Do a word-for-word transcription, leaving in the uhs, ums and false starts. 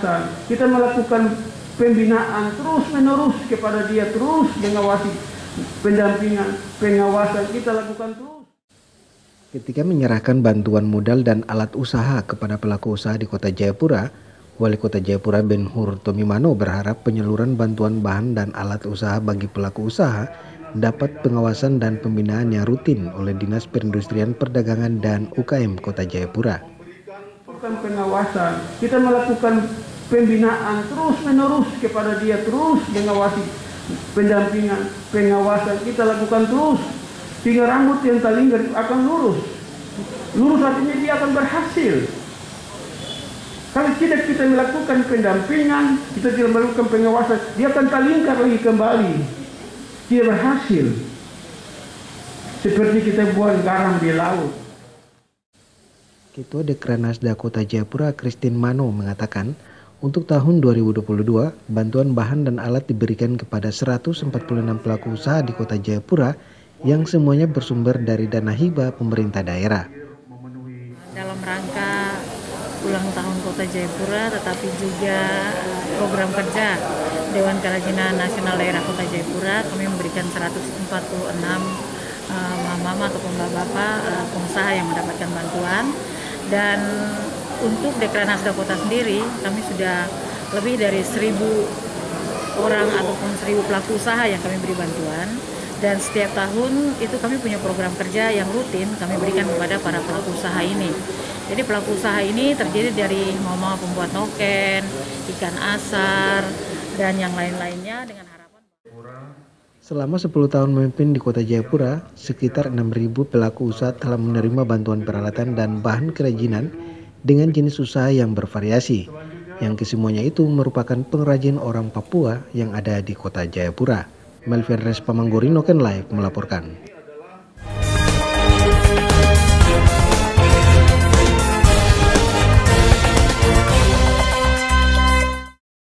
pengawasan, kita melakukan pembinaan terus menerus kepada dia, terus mengawasi, pendampingan, pengawasan kita lakukan terus. Ketika menyerahkan bantuan modal dan alat usaha kepada pelaku usaha di Kota Jayapura, Wali Kota Jayapura Ben Hur Tomimano berharap penyaluran bantuan bahan dan alat usaha bagi pelaku usaha dapat pengawasan dan pembinaan yang rutin oleh Dinas Perindustrian Perdagangan dan U K M Kota Jayapura. Bukan pengawasan, kita melakukan pembinaan terus menerus kepada dia, terus mengawasi, pendampingan, pengawasan kita lakukan terus, sehingga rambut yang terlingkar akan lurus. Lurus artinya dia akan berhasil. Kalau tidak kita melakukan pendampingan, kita tidak melakukan pengawasan, dia akan terlingkar lagi kembali. Dia berhasil. Seperti kita buang garam di laut. Ketua Dekranasda Kota Jayapura Christine Mano mengatakan, untuk tahun dua ribu dua puluh dua, bantuan bahan dan alat diberikan kepada seratus empat puluh enam pelaku usaha di Kota Jayapura yang semuanya bersumber dari dana hibah pemerintah daerah. Dalam rangka ulang tahun Kota Jayapura, tetapi juga program kerja Dewan Kerajinan Nasional Daerah Kota Jayapura, kami memberikan seratus empat puluh enam uh, mama-mama ataupun bapak-bapak uh, pengusaha yang mendapatkan bantuan. Dan untuk Dekranasda Kota sendiri, kami sudah lebih dari seribu orang ataupun seribu pelaku usaha yang kami beri bantuan. Dan setiap tahun itu kami punya program kerja yang rutin kami berikan kepada para pelaku usaha ini. Jadi pelaku usaha ini terdiri dari mama pembuat noken, ikan asar, dan yang lain-lainnya dengan harapan. Selama sepuluh tahun memimpin di Kota Jayapura, sekitar enam ribu pelaku usaha telah menerima bantuan peralatan dan bahan kerajinan dengan jenis usaha yang bervariasi, yang kesemuanya itu merupakan pengrajin orang Papua yang ada di Kota Jayapura. Melvin Res Pamanggori Noken Live melaporkan.